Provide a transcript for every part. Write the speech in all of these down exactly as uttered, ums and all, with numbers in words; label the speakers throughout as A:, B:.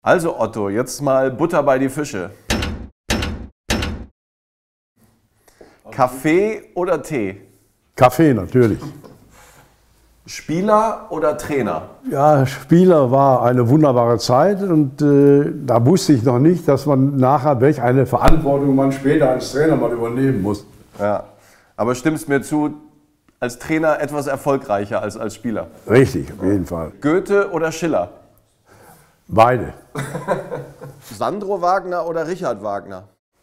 A: Also Otto, jetzt mal Butter bei die Fische. Kaffee oder Tee?
B: Kaffee natürlich.
A: Spieler oder Trainer?
B: Ja, Spieler war eine wunderbare Zeit und äh, da wusste ich noch nicht, dass man nachher, welch eine Verantwortung man später als Trainer mal übernehmen muss.
A: Ja, aber stimmst mir zu, als Trainer etwas erfolgreicher als als Spieler?
B: Richtig, auf jeden Fall.
A: Goethe oder Schiller?
B: Beide.
A: Sandro Wagner oder Richard Wagner?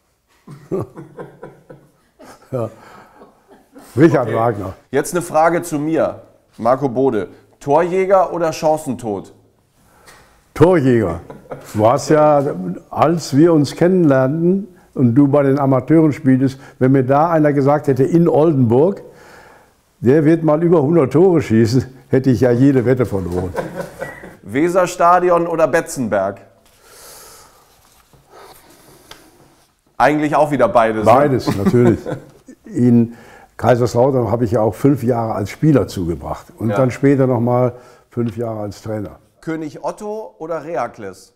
B: Ja. Richard
A: Okay.
B: Wagner.
A: Jetzt eine Frage zu mir, Marco Bode. Torjäger oder Chancentod?
B: Torjäger. Du hast ja, als wir uns kennenlernten und du bei den Amateuren spieltest, wenn mir da einer gesagt hätte, in Oldenburg, der wird mal über hundert Tore schießen, hätte ich ja jede Wette verloren.
A: Weserstadion oder Betzenberg? Eigentlich auch wieder beides.
B: Beides,
A: ne?
B: natürlich. In Kaiserslautern habe ich ja auch fünf Jahre als Spieler zugebracht und
A: Ja.
B: dann später noch mal fünf Jahre als Trainer.
A: König Otto oder Reakles?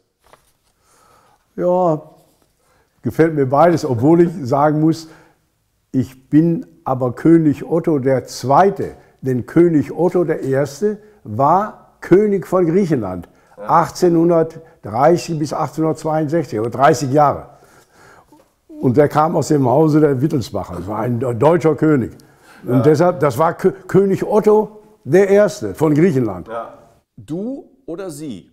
B: Ja, gefällt mir beides, obwohl ich sagen muss, ich bin aber König Otto der Zweite, denn König Otto der Erste war König von Griechenland, ja. achtzehnhundertdreißig bis achtzehnhundertzweiundsechzig, oder dreißig Jahre. Und der kam aus dem Hause der Wittelsbacher, das war ein deutscher König. Und ja. deshalb, das war Kö König Otto der Erste von Griechenland.
A: Ja. Du oder sie?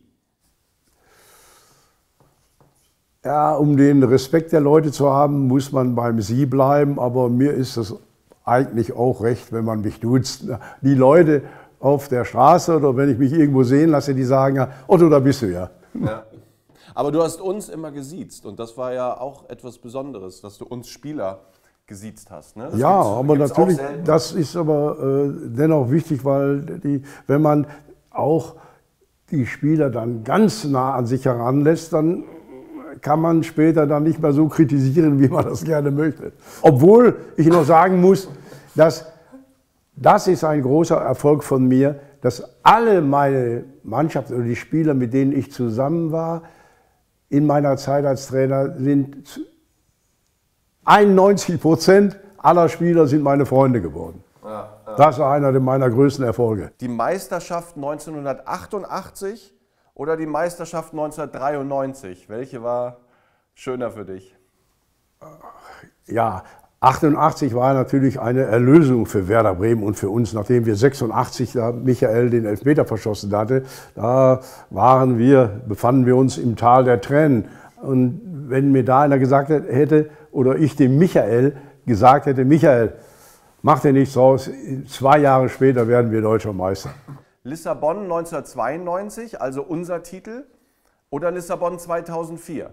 B: Ja, um den Respekt der Leute zu haben, muss man beim Sie bleiben, aber mir ist es eigentlich auch recht, wenn man mich duzt. Die Leute auf der Straße oder wenn ich mich irgendwo sehen lasse, die sagen ja, Otto, da bist du ja.
A: Ja. Aber du hast uns immer gesiezt und das war ja auch etwas Besonderes, dass du uns Spieler gesiezt hast. Ne? Das
B: ja,
A: gibt's,
B: aber
A: gibt's
B: natürlich, das ist aber äh, dennoch wichtig, weil die, wenn man auch die Spieler dann ganz nah an sich heranlässt, dann kann man später dann nicht mehr so kritisieren, wie man das gerne möchte. Obwohl ich noch sagen muss, dass das ist ein großer Erfolg von mir, dass alle meine Mannschaft oder die Spieler, mit denen ich zusammen war, in meiner Zeit als Trainer sind einundneunzig Prozent aller Spieler sind meine Freunde geworden. Ja, ja. Das war einer meiner größten Erfolge.
A: Die Meisterschaft neunzehnhundertachtundachtzig oder die Meisterschaft neunzehnhundertdreiundneunzig? Welche war schöner für dich?
B: Ja, achtundachtzig war natürlich eine Erlösung für Werder Bremen und für uns, nachdem wir sechsundachtzig da Michael den Elfmeter verschossen hatte. Da waren wir, befanden wir uns im Tal der Tränen. Und wenn mir da einer gesagt hätte, oder ich dem Michael gesagt hätte, Michael, mach dir nichts draus, zwei Jahre später werden wir deutscher Meister.
A: Lissabon neunzehnhundertzweiundneunzig, also unser Titel, oder Lissabon zweitausendvier?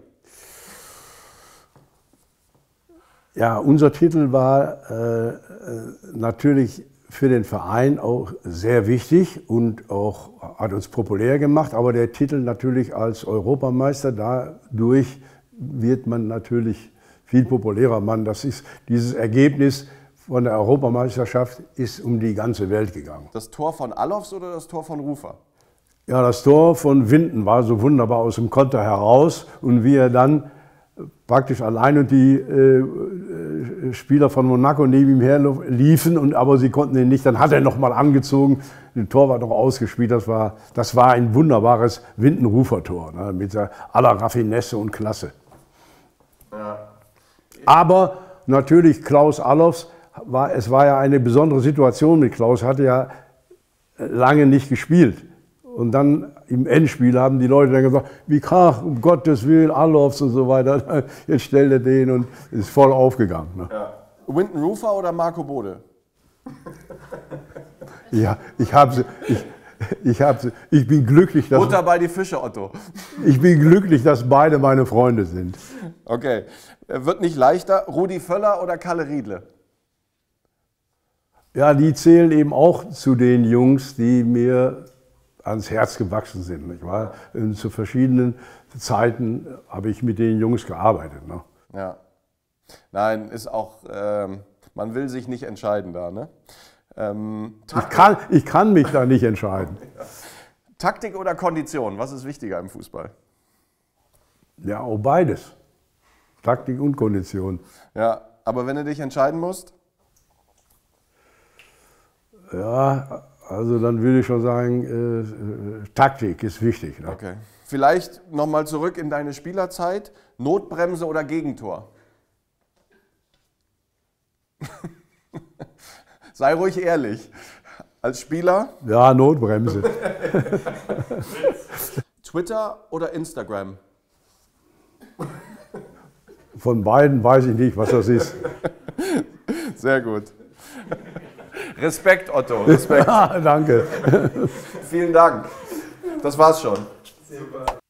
B: Ja, unser Titel war äh, natürlich für den Verein auch sehr wichtig und auch hat uns populär gemacht, aber der Titel natürlich als Europameister, dadurch wird man natürlich viel populärer. Man, das ist, dieses Ergebnis von der Europameisterschaft ist um die ganze Welt gegangen.
A: Das Tor von Allofs oder das Tor von Rufer?
B: Ja, das Tor von Winden war so wunderbar aus dem Konter heraus und wie er dann praktisch allein und die äh, Spieler von Monaco neben ihm her liefen, und, aber sie konnten ihn nicht. Dann hat er noch mal angezogen, das Tor war noch ausgespielt. Das war, das war ein wunderbares Winden-Rufer-Tor, ne, mit aller Raffinesse und Klasse. Ja. Aber natürlich Klaus Allofs, war, es war ja eine besondere Situation mit Klaus, hatte ja lange nicht gespielt. Und dann im Endspiel haben die Leute dann gesagt, wie Krach, um Gottes Willen, Allofs und so weiter. Jetzt stellt er den und ist voll aufgegangen. Ne?
A: Ja. Winton Rufer oder Marco Bode?
B: Ja, ich habe ich, ich, hab, ich bin glücklich, dass
A: Butter bei die Fische, Otto.
B: Ich bin glücklich, dass beide meine Freunde sind.
A: Okay, wird nicht leichter. Rudi Völler oder Kalle Riedle?
B: Ja, die zählen eben auch zu den Jungs, die mir ans Herz gewachsen sind. Nicht wahr? Und zu verschiedenen Zeiten habe ich mit den Jungs gearbeitet. Ne?
A: Ja. Nein, ist auch, ähm, man will sich nicht entscheiden da. Ne? Ähm,
B: ich, kann, ich kann mich da nicht entscheiden.
A: Taktik oder Kondition, was ist wichtiger im Fußball?
B: Ja, auch beides. Taktik und Kondition.
A: Ja, aber wenn du dich entscheiden musst?
B: Ja, also dann würde ich schon sagen, äh, Taktik ist wichtig. Ne?
A: Okay. Vielleicht nochmal zurück in deine Spielerzeit. Notbremse oder Gegentor? Sei ruhig ehrlich. Als Spieler?
B: Ja, Notbremse.
A: Twitter oder Instagram?
B: Von beiden weiß ich nicht, was das ist.
A: Sehr gut. Respekt, Otto. Respekt.
B: Ja, danke.
A: Vielen Dank. Das war's schon.
C: Super.